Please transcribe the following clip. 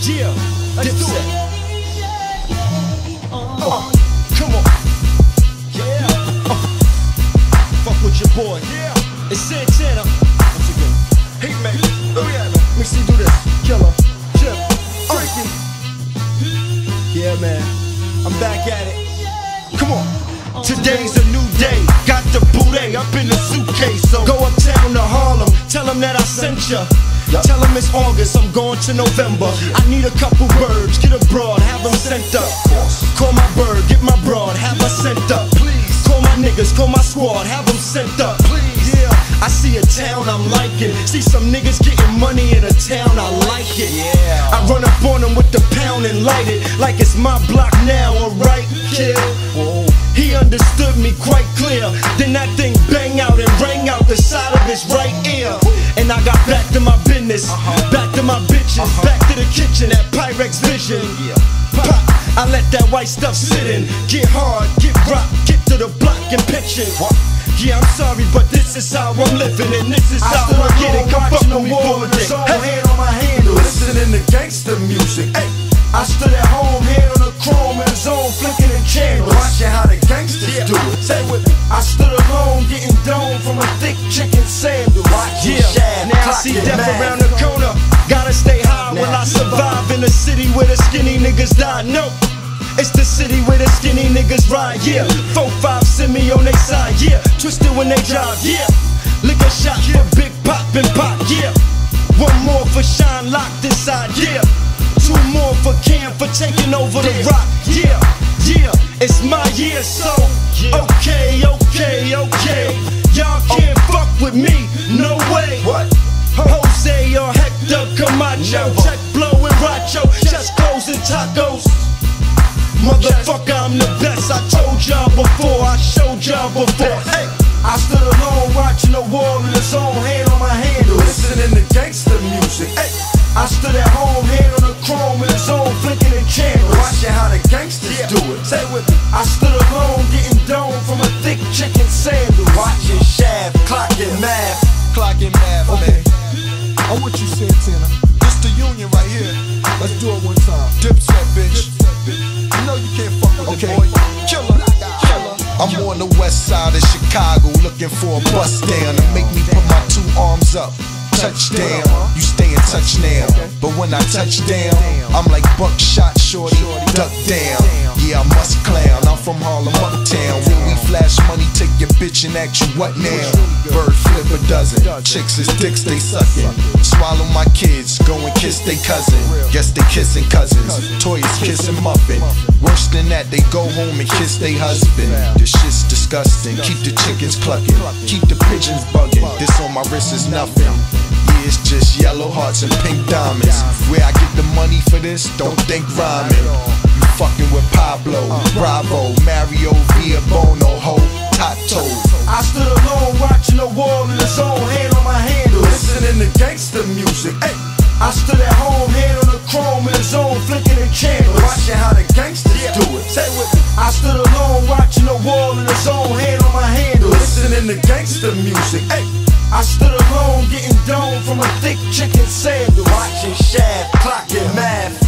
Yeah, let's do it. Come on. Yeah. Fuck with your boy. Yeah. It's Santana. Once again. Hey man. Oh yeah, man. Let me see do this. Killer. Chip. Freaky. Yeah, man. I'm back at it. Come on. Today's a new day. Got the booty up in the suitcase. So go uptown to Harlem. Tell them that I sent ya. Tell them it's August, I'm going to November. I need a couple birds, get a broad, have them sent up. Call my bird, get my broad, have her sent up. Call my niggas, call my squad, have them sent up. Yeah, I see a town I'm liking. See some niggas getting money in a town, I like it. I run up on them with the pound and light it like it's my block now, alright, kid. He understood me quite clear. Then that thing bang out and rang out the side of his right ear. And I got back to my business, back to my bitches, back to the kitchen at Pyrex Vision. Pop, I let that white stuff sit in. Get hard, get rock, get to the block and pitch it. Yeah, I'm sorry, but this is how I'm living, and this is how I get it. Come fuck with me for a day. Hand on my handle, listening to gangster music. Hey, I stood at home, hand on the chrome in the zone, flicking the candles, watching how the gangsters do it. Say with me. I stood alone, getting domed from a thick chicken sandwich. Now I see death around the corner. Gotta stay high when I survive in a city where the skinny niggas die. No, it's the city where the skinny niggas ride. Yeah, 4-5 send me on their side. Yeah, twisted when they drive. Yeah, liquor shot for Big Pop and Pop. Yeah, one more for Shine locked inside. Yeah, 2 more for Cam for taking over the rock. Yeah, yeah, it's my year, so okay, okay, okay. Y'all can't fuck with me, no way. What? Jose or Hector Camacho, check blowing Racho, just clothes and tacos. Motherfucker, I'm the best. I told y'all before, I showed y'all before. Hey, I stood alone watching the wall in the zone, hand on my handle, listening to gangster music. Hey, I stood at home, hand on the chrome in the zone, flicking the candles, watching how the gangsters do it. Say with me. I stood alone, getting domed from a thick chicken sandwich, watching Shaft, clocking math. Clocking math, okay. I'm what you said, Tina. This the union right here. Let's do it one time. Dipset, bitch. You know you can't fuck with the boy. Killer, killer. I'm on the west side of Chicago, looking for a bus down to make me put my 2 arms up. Touchdown, you stay in touch now. But when I touch down, I'm like buckshot shorty, duck down. Yeah, I must clown, I'm from Harlem, uptown. When we flash money, take your bitch and ask you what now. Bird flip a dozen, chicks is dicks they sucking. Swallow my kids, go and kiss they cousin. Guess they kissing cousins, toys kissing muffin. Worse than that, they go home and kiss they husband. This shit's disgusting, keep the chickens clucking, keep the pigeons bugging. This on my wrist is nothing. Yeah, it's just yellow hearts and pink diamonds. Where I get the money for this, don't think rhyming. You fucking with Pablo, Bravo, Mario, Via Bono, Ho, Tato. I stood alone watching the wall in the zone, hand on my handle, listening to gangster music. Hey, I stood at home, hand on the chrome in the zone, flicking the candles, watching how the gangsters do it. Say with me. I stood alone watching the wall in the zone, hand on my handle, listening to gangster music. Hey, I stood alone getting domed from a thick chicken sandwich, watching Shaft, clocking math.